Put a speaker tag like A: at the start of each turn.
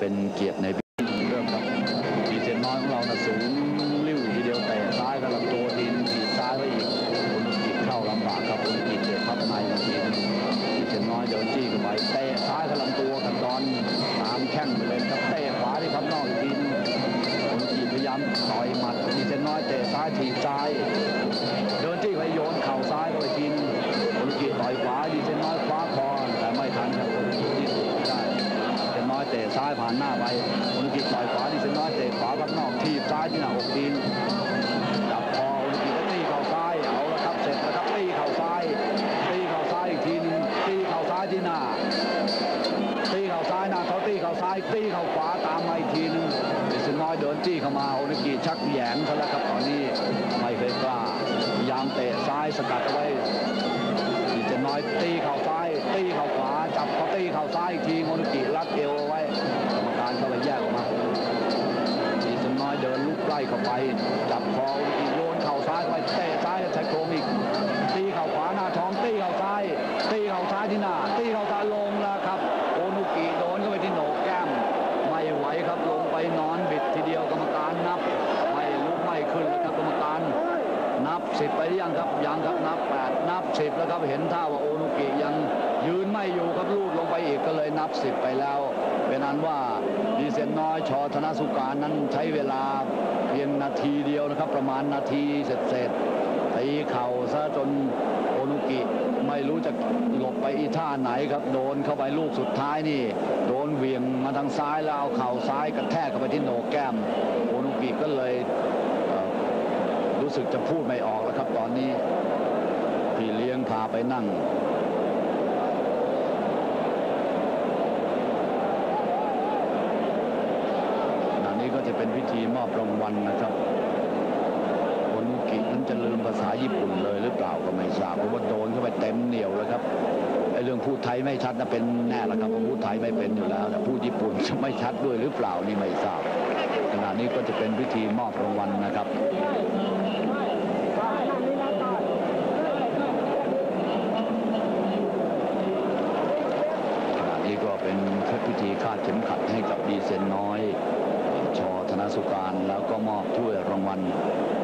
A: เป็นเกียรติในพิธีเริ่มครับดีเซนน้อยของเรานะสูงลิ้วทีเดียวเตะซ้ายกับลำตัวดินถีบซ้ายไปอีกโอนุกิเข้าลำบากครับโอนุกิเตะพับในอีกทีดีเซนน้อยเดินจี้เข้าไปเตะซ้ายกับลำตัวกันดอนตามแข้งไปเลยครับเตะขวาที่พับนอกอีกทีโอนุกิพยายามต่อยหมัดดีเซนน้อยเตะซ้ายถีบซ้ายเดินจี้ไปโยนเข่าซ้ายไปทีโอนุกิต่อยขวาดีเซนน้อยคว้าคอแต่ไม่ทันครับโอนุกิที่สุดไม่ได้ดีเซนน้อยเตะซ้ายผ่านหน้าไปโอนุกิต่อยขวาดีเซนน้อยเตะขวาพับนอกถีบซ้ายที่หน้าอกทีจับคอโอนุกิก็ตีเข่าซ้ายเอาละครับเสร็จแล้วครับตีเข่าซ้ายตีเข่าซ้ายอีกทีนึงตีเข่าซ้ายที่หน้าตีเข่าซ้ายหน้าเขาตีเข่าซ้ายตีเข่าขวาตามมาอีกทีนึงดีเซนน้อยเดินจี้เข้ามาโอนุกิชักแหยงเขาแล้วครับตอนนี้ไม่เคยกล้าพยายามเตะซ้ายสกัดเอาไว้ดีเซนน้อยตีเข่าซ้ายตีเข่าขวาจับเขาตีเข่าซ้ายอีกทีโอนุกิรัดเอวเอาไว้กรรมการเข้าไปแยกออกมาดีเซนน้อยเดินลุกไล่เข้าไปจับคอโอนุกิโยนเข่าซ้ายไปเตะซ้ายใช้โครงอีกตีเข่าขวาหน้าท้องตีเข่าซ้ายตีเข่าซ้ายที่หน้าตีเข่าซ้ายลงแล้วครับโอนุกิโดนเข้าไปที่โหนกแก้มไม่ไหวครับลงไปนอนบิดทีเดียวกรรมการนับไม่ลุกไม่ขึ้นแล้วครับกรรมการนับ10ไปหรือยังครับยังครับนับ8นับ10แล้วครับเห็นท่าว่าโอนุกิยังยืนไม่อยู่ครับลูดลงไปอีกก็เลยนับ10ไปแล้วเป็นอันว่าดีเซนน้อยชอธนสุการนั้นใช้เวลาเพียงนาทีเดียวนะครับประมาณนาทีเสร็จตีเข่าซะจนโอนุกิไม่รู้จะหลบไปอีท่าไหนครับโดนเข้าไปลูกสุดท้ายนี่โดนเหวี่ยงมาทางซ้ายแล้วเอาเข่าซ้ายกระแทกเข้าไปที่โหนกแก้มโอนุกิก็เลยรู้สึกจะพูดไม่ออกแล้วครับตอนนี้พี่เลี้ยงพาไปนั่งขณะนี้ก็จะเป็นพิธีมอบรางวัลนะครับโอนุกินั้นจะลืมภาษาญี่ปุ่นเลยหรือเปล่าก็ไม่ทราบเพราะว่าโดนเข้าไปเต็มเหนียวเลยครับไอ้เรื่องพูดไทยไม่ชัดนะเป็นแน่ละครับพูดไทยไม่เป็นอยู่แล้วแต่พูดญี่ปุ่นจะไม่ชัดด้วยหรือเปล่านี่ไม่ทราบขณะนี้ก็จะเป็นพิธีมอบรางวัลนะครับก็เป็นพิธีคาดเข็มขัดให้กับดีเซนน้อยชอธนสุการแล้วก็มอบถ้วยรางวัล